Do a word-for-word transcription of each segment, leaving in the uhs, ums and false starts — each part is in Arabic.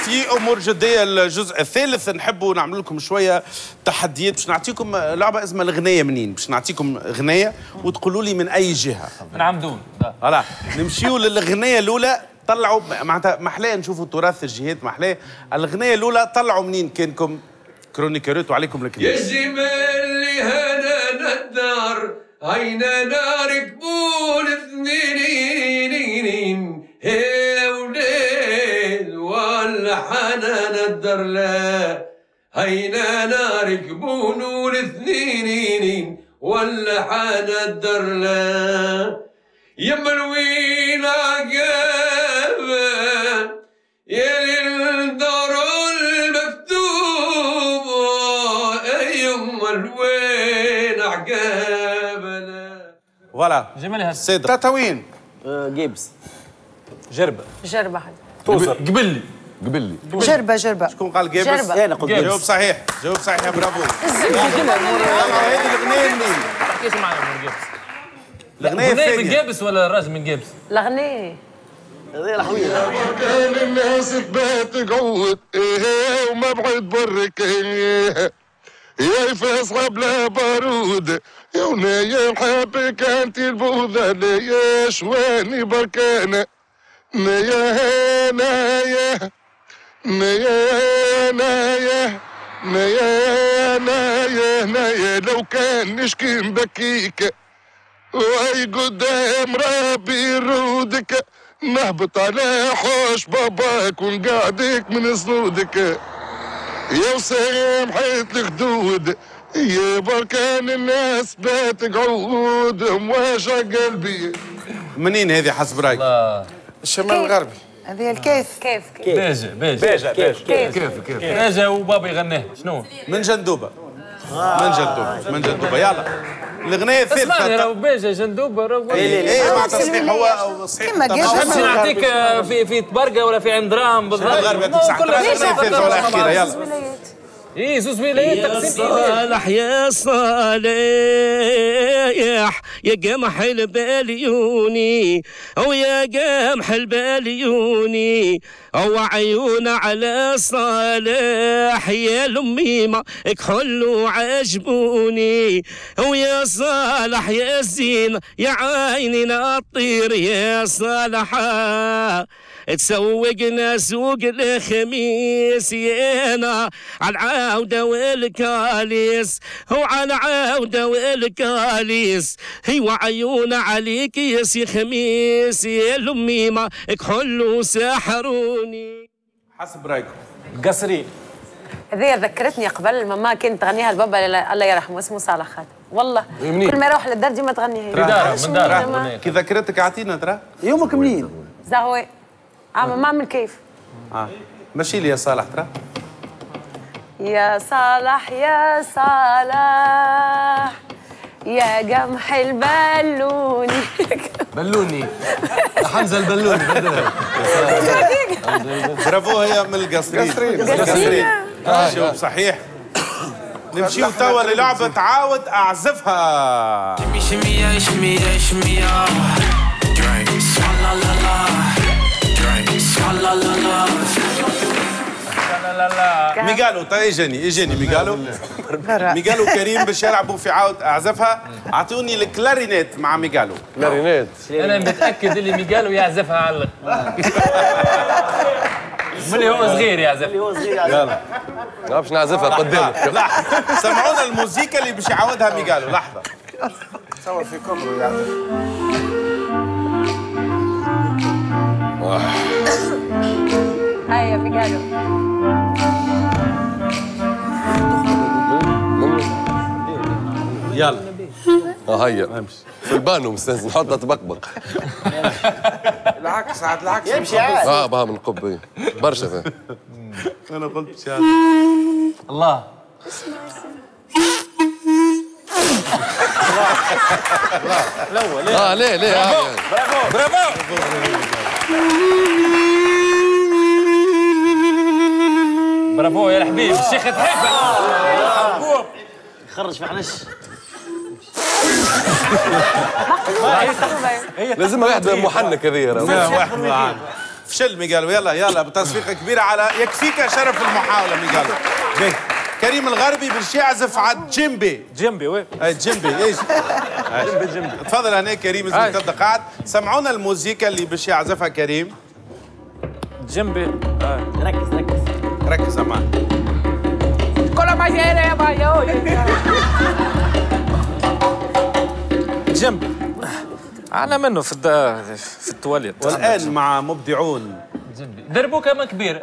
في امور جديه. الجزء الثالث نحبوا نعمل لكم شويه تحديات. باش نعطيكم لعبه اسمها الغنيه منين. باش نعطيكم غنيه وتقولوا لي من اي جهه. من عمدون. فوالا نمشيو للغنيه الاولى. طلعوا معناتها محلاه نشوفوا تراث الجهات محلاه. الغنيه الاولى طلعوا منين كانكم كرونيكرات وعليكم الكلام. يا جمال اللي هنا الدار عينا نركبون اثنين هي وليل ولا حنان الدار لا هينا نركبون الاثنين ولا حنان الدار لا يما الوين عقابه يا للدار المكتوب يما الوين عقابنا. فوالا جمالها السادة تطاوين. جيبس. جربة. جربة توصل. قبلي. قبلي. جربة جربة. شكون قال جيبس؟ انا قلت جواب صحيح. جواب صحيح برافو. هذه الأغنية منين؟ ما تحكيش معايا من جيبس. الأغنية الثانية من جيبس ولا الراجل من جيبس؟ الأغنية هذه الحوية. كان الناس تبات تقعد ايه وما بعد برك ايه يا يفاس قبل بارود يا ونايا نحبك انت البوذة ليا شواني بركانة نايا نايا نايا نايا نايا نايا نايا لو كان نشكي نبكيك واي قدام ربي رودك نهبط على حوش باباك ونقعدك من صنودك يا وسام حيت الخدود يا بركان الناس بات قعود مواجع قلبي. منين هذه حسب رايك؟ الشمال الغربي. هذه الكيف. كيف كيف بيجا بيجا بيجا بيجا كيف كيف كيف بيجا وبابا يغنيها شنو؟ من جندوبة. من جندوبة من جندوبة يلا الأغنية الثالثة. اسمعني راهو بيجا جندوبة راهو ايه مع تصحيح هو او صحيح. كيما باش نعطيك في في تبرقة ولا في عند دراهم بالضبط. الغربي تمسح الأغنية الثالثة ولا أخيرة يلا. ايه زوز ولايات يا صالح يا صالح يا قمح الباليوني او يا قمح الباليوني او عيون على صالح يا لميمة كحل وعجبوني او يا صالح يا زين يا عيني نطير يا صالح تسوقنا سوق الخميس يانا على العودة والكاليس هو على العودة والكاليس هي وعيون عليك يا سي خميس يا لميمة كحل وسحروني. حسب رايكم قصري. هذه ذكرتني قبل ماما كانت تغنيها البابا الله يرحمه اسمه صالح خالد والله كل ما يروح للدار ديما تغنيها. في دارها من دارها كي ذكرتك اعطينا ترى. يومك منين؟ زهوي. اه ما من كيف؟ اه ماشي لي يا صالح ترى. يا صالح يا صالح يا قمح البلوني. بلوني حمزة البلوني بدلها. برافو هي من القصرين. قصرين. شوف صحيح. نمشيو توا للعبة تعاود أعزفها. شمي شمي شمي شمي درينك لا لا لا درينك لا لا لا ميغالو طيب اجاني اجاني ميغالو ميغالو كريم باش يلعبوا في عاود اعزفها. اعطوني الكلارينيت مع ميغالو. كلارينيت. انا متاكد اللي ميغالو يعزفها علق. ملي هو صغير يعزف. اللي هو صغير يلا ما نعرفش نعزفها قدامك. لا سمعونا الموسيقى اللي باش يعاودها ميغالو. لحظه تصور في كومرو يعزف. هيا ميغالو. يلا اه هيا امشي في البانو مستنز نحطها تبقبق. العكس عاد العكس يمشي عاد. اه بها من قبي برشا فيه. انا قلت شي الله الاول اه ليه ليه برافو برافو برافو يا الحبيب الشيخ تحفه. خرج في حنش. لازم واحد محنك هذيا. واحد فشل ميغالو. يلا يلا بتصفيقه كبيره على يكفيك شرف المحاوله ميغالو. باهي كريم الغربي باش يعزف على الجيمبي. جنبي وين؟ اي جيمبي ايش؟ جنبي جنبي. تفضل هنا كريم لازم تبدا قاعد. سمعونا الموسيقى اللي باش يعزفها كريم. جنبي. ركز ركز ركز معاه. جنبي. أنا منه في الد... في التواليت. والآن مع مبدعون. جنبي. دربوكة ما كبير.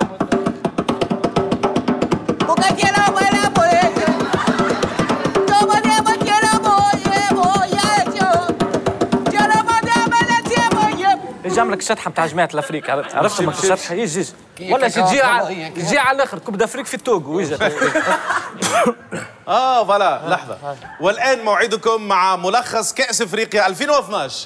يجي عملك شطحه بتاع جماعه الافريق. عرفت ما الشطحه يجي يجي ولا تجي يجي على الاخر كوب دافريك في التوغو ويجي. اه فوالا لحظه. والان موعدكم مع ملخص كاس افريقيا ألفين واثناش.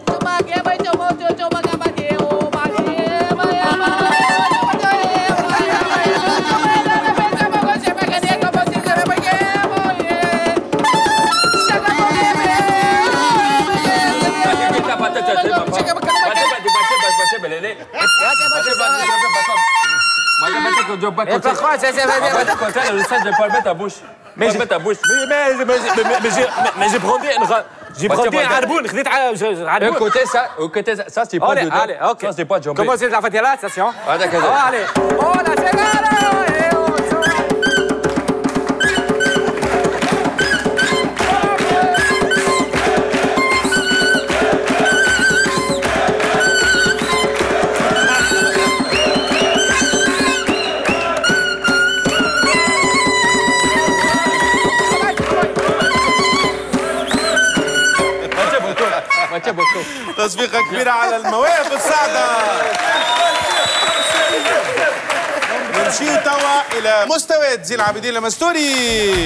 Mais j'ai ta bouche. Mais mais j'ai brandé j'ai brandé un arboun. خذيت عربون. Écoutez ça, écoutez ça, ça c'est pas Allez, dedans. allez, ok. Ça c'est pas jambé. Comment c'est la fatiguée là, station? Ah d'accord. Allez. Oh la cigare. تصفيقه كبيره على المواهب الصاعده. نمشي توا الى مستويات زين العابدين المستوري.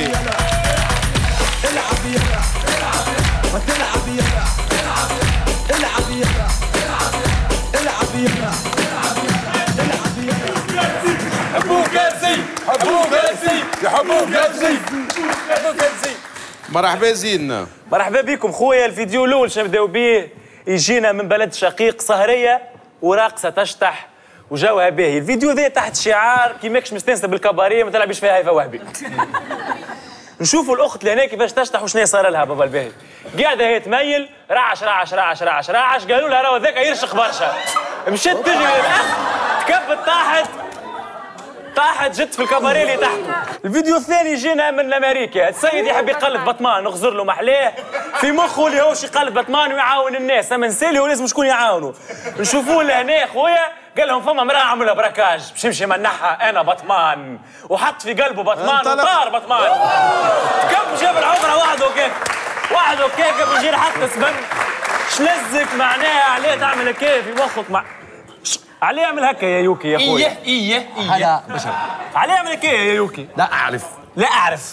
العب يلا العب تلعب يلا العب يلا العب يلا العب يلا. حبوك كاسي حبوك كاسي يحبوك كاسي حبوك كاسي. مرحبا زين. مرحبا بكم خويا. الفيديو الاول شنو نبداو بيه؟ يجينا من بلد شقيق صهريه وراقصه تشطح وجوها باهي. الفيديو ذا تحت شعار كي ماكش مستانسه بالكباريه ما تلعبش فيها هيفا وهبي. نشوفوا الاخت اللي هنا كيفاش تشطح وشنو صار لها بابا الباهي. قاعده هي تميل رعش رعش رعش رعش رعش. قالوا لها راهو ذاك يرشق برشا. مشت تجري للاخ تكبت طاحت طاحت جت في الكباريه اللي تحته. الفيديو الثاني جينا من امريكا. السيد يحب يقلد بطمان نغزر له محلاه في مخه اللي هوش يقلد بطمان ويعاون الناس. اما نسالي هو لازم شكون يعاونوا. نشوفوه لهنا خويا قال لهم فما امراه عملها براكاج باش يمشي منحها انا بطمان وحط في قلبه بطمان وطار بطمان. كم جاب العمره وحده كيف وحده كيف قبل يجي حتى سبن شلزك معناها عليه تعمل كيف في مخك مع عليه اعمل هكا يا يوكي يا اخويا. ايه ايه ايه. هذا بشر. عليه اعمل هكا يا يوكي. لا اعرف لا اعرف.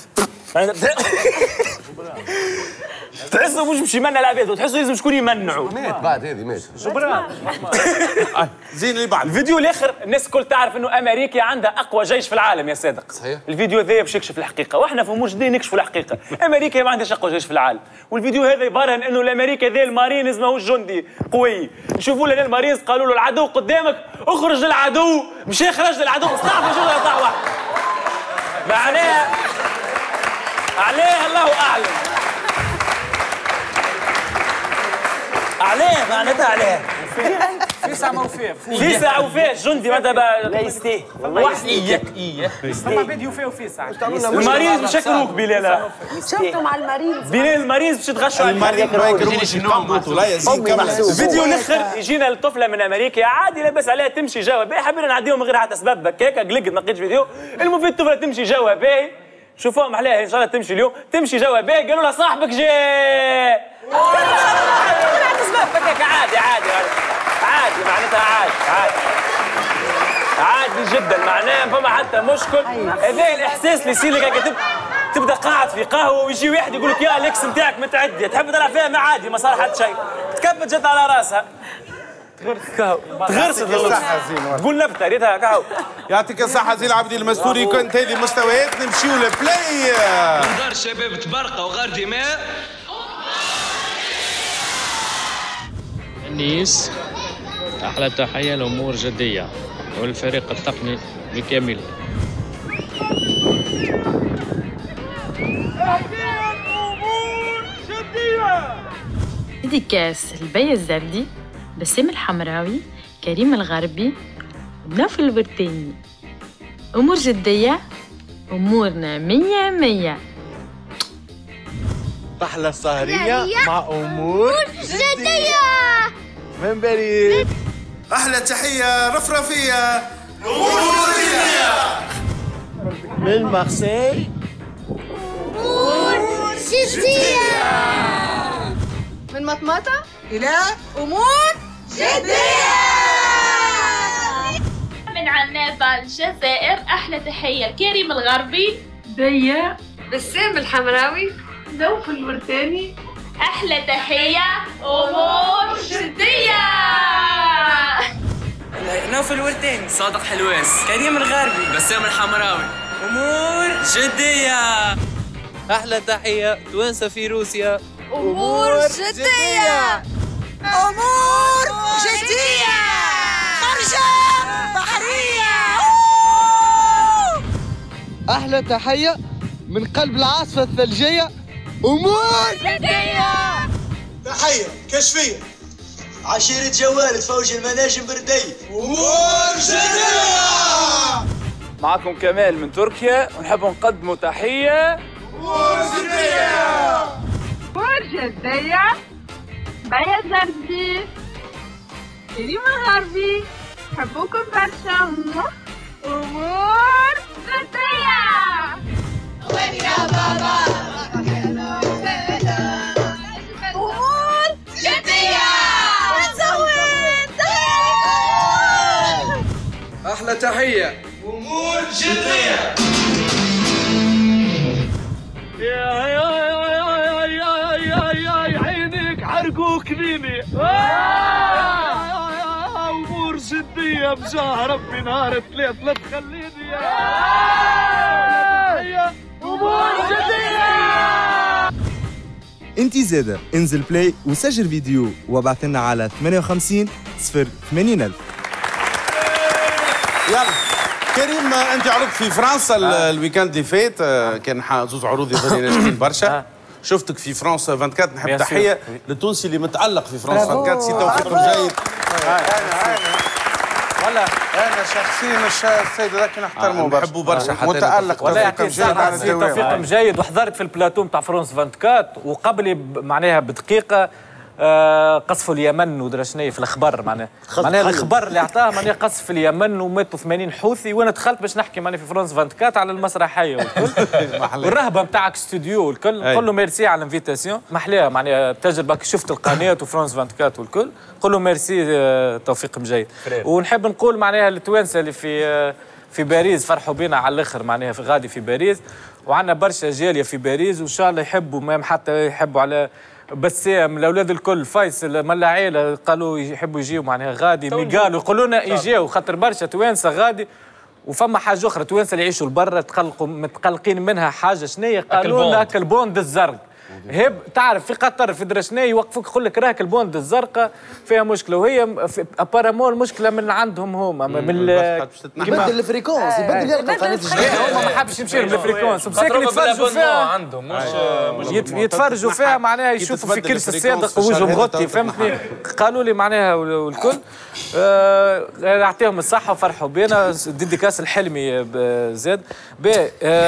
تحسه مش مش يمنع العباد وتحسه لازم شكون يمنعوا. مات بعد هذه مات. شبرا. زين اللي بعد. الفيديو الاخر الناس الكل تعرف انه امريكا عندها اقوى جيش في العالم يا صادق. صحيح. الفيديو هذا باش يكشف الحقيقه واحنا في امور جديده نكشفوا الحقيقه. امريكا ما عندهاش اقوى جيش في العالم والفيديو هذا يبرهن انه الامريكا ذا المارينز ماهوش جندي قوي. نشوفوا لنا المارينز قالوا له العدو قدامك اخرج للعدو. مشى خرج للعدو استعفى جوه طاح واحد. معناها عليه الله اعلم. عليه معناتها عليه. في ساعة موفيه. في ساعة وفيه جندي ماذا بقى؟ لا يستيه واحد اياك اياك. فما فيديو فيه وفيه ساعة. المارينز باش يكروك بلال. شفتوا مع المارينز. بلال المارينز باش يتغشوا على المريض ما يكرهوش يقاموا ولا يزيد كمل. الفيديو الاخر يجينا الطفلة من امريكا عادي لاباس عليها تمشي جوا باهي. حبينا نعديهم من غير حتى سبب هكاك قلقت ما لقيتش فيديو. المفيد الطفلة تمشي جوا باهي. شوفوهم عليها ان شاء الله تمشي اليوم تمشي جوا باهي. قالوا لها صاحبك جاء. اسباب هكاك عادي عادي عادي معناتها عادي عادي عادي جدا معناها فما حتى مشكل. هذا الاحساس اللي يصير لك تبدا قاعد في قهوه ويجي واحد يقول لك يا الاكس نتاعك متعدي تحب تلعب فيها ما عادي ما صار حتى شيء. تكبت جت على راسها تغرست تقول نبته ريتها قهوه. يعطيك الصحة زين العابدين المستوري. كنت هذه مستويات نمشيو للبلاي. من دار شباب تبرقه وغار دماء. النيس أحلى تحية لأمور جدية والفريق التقني بكامل. ديكاس البي الزردي، بسام الحمراوي، كريم الغربي، نوف الورتاني. أمور جدية، أمورنا مية مية. أحلى سهرية مع أمور جدية من باريس. أحلى تحية رفرفية أمور جدية من مارسيل. أمور جدية من مطمطة إلى أمور جدية. من عنابة الجزائر أحلى تحية كريم الغربي، ديا بسام الحمراوي، نوف الورتاني. أحلى تحية أمور جدية. نوف الورتاني، صادق حلواس، كريم الغربي، بسام الحمراوي. أمور جدية. أحلى تحية توانسة في روسيا. أمور جدية. أمور جدية. خرجة بحرية. أحلى تحية من قلب العاصفة الثلجية. أمور جدية. تحية كشفية عشيرة جوالد فوج المناجم بردية. أمور جدية. معكم كمال من تركيا ونحب نقدموا تحية أمور جدية. أمور جدية. بيا زردي، كريم الغربي، نحبوكم برشا. أمور جدية. وين يا بابا؟ أمور جدية. ونزود أحلى تحية أمور جدية. يا يا يا يا يا يا عينك عرقوك ذيني. أمور جدية بجاه ربي نهار ثلاث لا تخليني. يا أمور جدية. انتي زادة انزل بلاي وسجل فيديو وابعث لنا على ثمانية وخمسين صفر ثمانين ألف. يلا كريم، انت عرضت في فرنسا الويكاند اللي فات، كان زوز عروض يظهر ناجحين برشا. شفتك في فرنسا أربعة وعشرين. نحب تحيه للتونسي اللي متالق في فرنسا أربعة وعشرين. سي توفيق جيد. ولا انا شخصيا السيد هذاك نحترمه برشا، نحبه برشا، متالق ولا توفيق جيد على الدوام. توفيق جيد. وحضرت في البلاتو نتاع فرنسا أربعة وعشرين وقبلي معناها بدقيقه آه قصف اليمن ودرا شنيا في الاخبار. معناها معناها الاخبار اللي عطاها معناها قصف اليمن وماتوا ثمانين حوثي، وانا دخلت باش نحكي معناها في فرنسا أربعة وعشرين على المسرحيه والكل والرهبه نتاعك استوديو والكل. نقول له ميرسي على الانفيتاسيون، محلاها معناها تجربه كي شفت القناه وفرنسا أربعة وعشرين والكل. نقول له ميرسي آه توفيق مجيد. ونحب نقول معناها التوانسه اللي في آه في باريس فرحوا بينا على الاخر، معناها في غادي في باريس، وعندنا برشا جاليه في باريس وان شاء الله يحبوا ما حتى يحبوا على بسام الاولاد الكل. فيصل من العائله قالوا يحبوا يجيو معناها غادي، مي قالوا يقولوا لنا يجيو خاطر برشا توانسه غادي. وفما حاجه اخرى، توانسه اللي يعيشوا لبرا تقلقوا متقلقين منها حاجه شنية، قالوا لنا هكا البوند الزرق. هب تعرف في قطر في درشنا يوقفوك يقول لك راك البوند الزرقاء فيها مشكله، وهي ابارامون المشكله من عندهم هما من يبدل الفريكونس، يبدل يرقى قناه الجديد. هما ما حبش يمشي للفريكونس ومساكن يتفرجوا فيها عندهم مش يتفرجوا فيها معناها يشوفوا في كرسي الصادق ووجهه مغطي، فهمتني. قالوا لي معناها والكل اعطيهم الصحه وفرحوا بينا. ديديكاس الحلمي زاد باهي.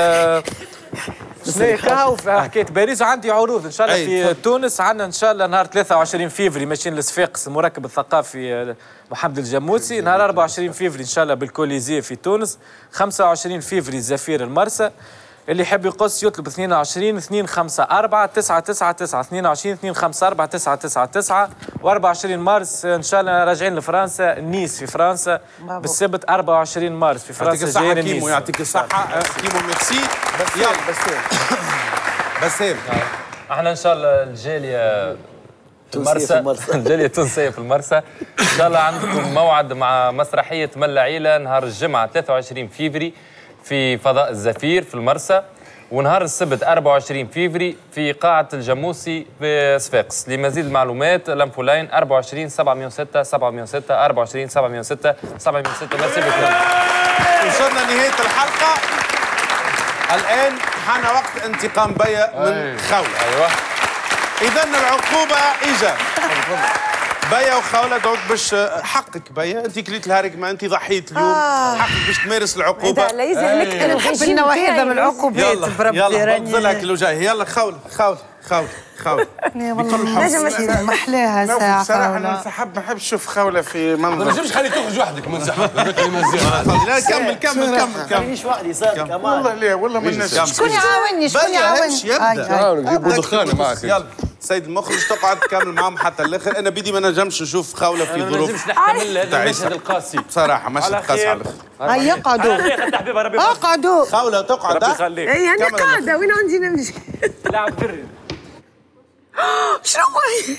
شنو كاو في حكايه باريس. وعندي عروض ان شاء الله في تونس. عندنا ان شاء الله نهار ثلاثة وعشرين فيفري ماشيين للصفاقس المركب الثقافي محمد الجموسي. نهار أربعة وعشرين فيفري ان شاء الله بالكوليزيه في تونس. خمسة وعشرين فيفري الزفير المرسى. اللي يحب يقص يطلب اثنين وعشرين اثنين خمسة أربعة تسعة تسعة تسعة اثنين وعشرين اثنين خمسة أربعة تسعة تسعة تسعة. وأربعة وعشرين مارس ان شاء الله راجعين لفرنسا، نيس في فرنسا بالسبت. أربعة وعشرين مارس في فرنسا جايين نيس. كيمو يعطيك الصحه كيمو ميرسي. يلا بسام بسام احنا ان شاء الله الجاليه في المرسى، الجاليه التونسيه في المرسى ان شاء الله عندكم موعد مع مسرحيه ملا عيله نهار الجمعه ثلاثة وعشرين فيفري في فضاء الزفير في المرسى. ونهار السبت أربعة وعشرين فيفري في قاعة الجاموسي في صفاقس. لمزيد المعلومات لامفولاين أربعة وعشرين سبعمائة وستة سبعمائة وستة أربعة وعشرين سبعمائة وستة سبعمائة وستة. ميرسي بكم. وصلنا لنهاية الحلقة. الآن حان وقت انتقام بيا من خولة. أيوه. إذا العقوبة إجا. بيا وخولة دوك باش حقك بيا، أنت كليت الهارق ما أنت ضحيت اليوم، آه. حقك باش تمارس العقوبة. لا يزهلك أنا نحب النوع هذا من العقوبات بربي. يلا نبذلها كيلو جاي. يلا خولة خولة خولة خولة. والله محلاها ساعة. صراحة أنا نحب ما نحبش نشوف خولة في منظر. ما نجمش خليك تخرج وحدك من زحمة. لا كمل كمل كمل كمل. مانيش وحدي صادق امان. والله لا والله ما نجمش. شكون يعاوني شكون يعاوني؟ يبدا. نجيبوا دخانة معك. يلا سيد المخرج تقعد تكمل معاهم حتى الاخر. انا بدي ما نجمش نشوف خولة في ظروف. ما نجمش نحتمل هذا المشهد القاسي. بصراحة مشهد قاسي على الاخر. هيا اقعدوا اقعدوا. خولة تقعد. ربي يخليك. اي انا قاعدة وين عندي نمشي؟ لاعب دري. شنو هو؟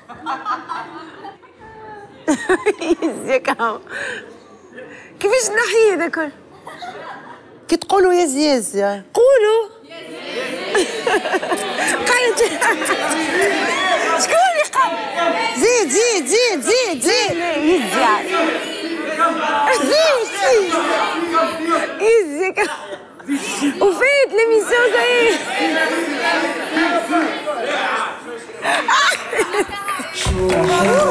يزيك هاو كيفاش نحيي هذا كل؟ كي تقولوا يز يز قولوا قالت شكون اللي قال؟ زيد زيد زيد زيد زيد يز زيد يزيك وفيت لميسيون زي شو